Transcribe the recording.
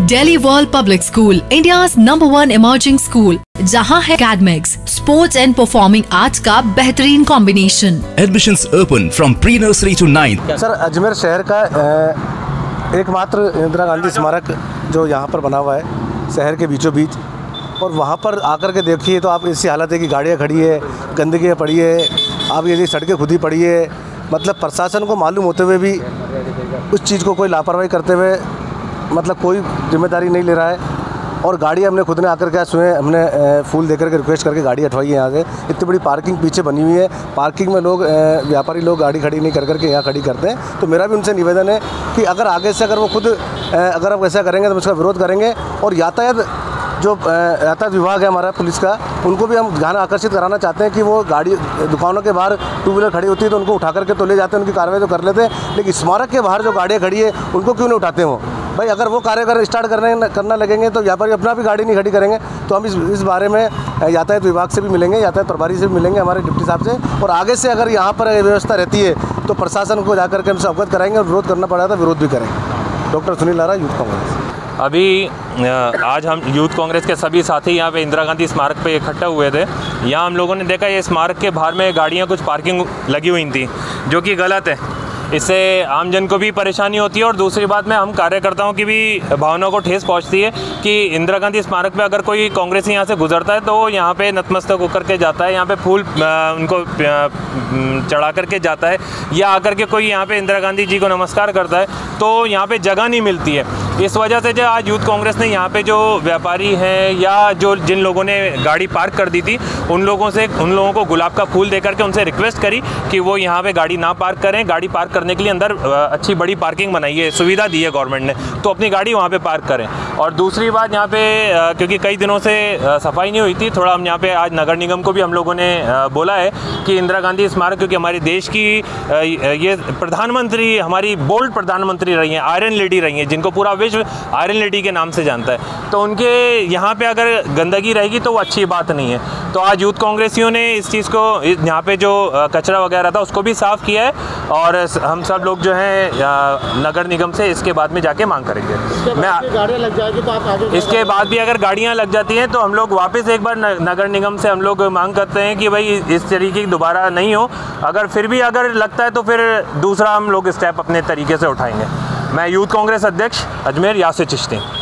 Delhi world public school, India's #1 emerging school, जहां है academics, sports and performing arts का बेहतरीन combination. Admissions open from pre nursery to 9th। Sir, Ajmer शहर का एकमात्र इंदिरा गांधी स्मारक जो यहाँ पर बना हुआ है शहर के बीचों बीच, और वहाँ पर आकर के देखिए तो आप ऐसी हालत है कि गाड़ियाँ खड़ी है, गंदगी पड़ी है, आप ये सड़कें खुद ही पड़ी है। मतलब प्रशासन को मालूम होते हुए भी उस चीज़ को कोई लापरवाही करते हुए मतलब कोई जिम्मेदारी नहीं ले रहा है। और गाड़ी हमने खुद ने आकर के सुने, हमने फूल देकर के रिक्वेस्ट करके गाड़ी हटवाई है यहाँ से। इतनी बड़ी पार्किंग पीछे बनी हुई है, पार्किंग में लोग व्यापारी लोग गाड़ी खड़ी नहीं कर करके यहाँ खड़ी करते हैं। तो मेरा भी उनसे निवेदन है कि अगर आगे से अगर वो खुद अगर आप ऐसा करेंगे तो उसका विरोध करेंगे। और यातायात जो यातायात विभाग है हमारा पुलिस का, उनको भी हम ध्यान आकर्षित कराना चाहते हैं कि वो गाड़ी दुकानों के बाहर टू व्हीलर खड़ी होती है तो उनको उठा करके तो ले जाते हैं, उनकी कार्रवाई तो कर लेते हैं, लेकिन स्मारक के बाहर जो गाड़ियाँ खड़ी है उनको क्यों नहीं उठाते वो? भाई अगर वो कार्य स्टार्ट करना लगेंगे तो व्यापारी अपना भी गाड़ी नहीं खड़ी करेंगे। तो हम इस बारे में यातायात विभाग से भी मिलेंगे, यातायात प्रभारी से भी मिलेंगे, हमारे डिप्टी साहब से। और आगे से अगर यहाँ पर व्यवस्था रहती है तो प्रशासन को जाकर के हमसे अवगत कराएंगे, और विरोध करना पड़ा तो विरोध भी करेंगे। Doctor Sunil Lara, youth Congress. अभी आज हम यूथ कांग्रेस के सभी साथी यहाँ पे इंदिरा गांधी स्मारक पे इकट्ठा हुए थे। यहाँ हम लोगों ने देखा ये स्मारक के बाहर में गाड़ियाँ कुछ पार्किंग लगी हुई थी, जो कि गलत है। इससे आमजन को भी परेशानी होती है और दूसरी बात में हम कार्यकर्ताओं की भी भावनाओं को ठेस पहुंचती है कि इंदिरा गांधी स्मारक पे अगर कोई कांग्रेसी यहाँ से गुजरता है तो यहाँ पे नतमस्तक होकर के जाता है, यहाँ पे फूल उनको चढ़ा करके जाता है, या आकर के कोई यहाँ पे इंदिरा गांधी जी को नमस्कार करता है, तो यहाँ पे जगह नहीं मिलती है। इस वजह से जो आज यूथ कांग्रेस ने यहाँ पे जो व्यापारी हैं या जो जिन लोगों ने गाड़ी पार्क कर दी थी उन लोगों को गुलाब का फूल दे करके उनसे रिक्वेस्ट करी कि वो यहाँ पे गाड़ी ना पार्क करें। गाड़ी पार्क करने के लिए अंदर अच्छी बड़ी पार्किंग बनाई है, सुविधा दी है गवर्नमेंट ने, तो अपनी गाड़ी वहाँ पे पार्क करें। और दूसरी बात, यहाँ पे क्योंकि कई दिनों से सफाई नहीं हुई थी, थोड़ा हम यहाँ पे आज नगर निगम को भी हम लोगों ने बोला है कि इंदिरा गांधी स्मारक, क्योंकि हमारे देश की ये प्रधानमंत्री, हमारी बोल्ड प्रधानमंत्री रही हैं, आयरन लेडी रही हैं, जिनको पूरा विश्व आयरन लेडी के नाम से जानता है, तो उनके यहाँ पे अगर गंदगी रहेगी तो वो अच्छी बात नहीं है। तो आज यूथ कांग्रेसियों ने इस चीज़ को, यहाँ पे जो कचरा वगैरह था उसको भी साफ़ किया है, और हम सब लोग जो हैं नगर निगम से इसके बाद में जाके मांग करेंगे। गाड़ियाँ लग जाएगी तो आप आगे, इसके बाद भी अगर गाड़ियाँ लग जाती हैं तो हम लोग वापस एक बार नगर निगम से हम लोग मांग करते हैं कि भाई इस तरीके की दोबारा नहीं हो। अगर फिर भी अगर लगता है तो फिर दूसरा हम लोग स्टेप अपने तरीके से उठाएंगे। मैं यूथ कांग्रेस अध्यक्ष अजमेर यासिर चिश्ती।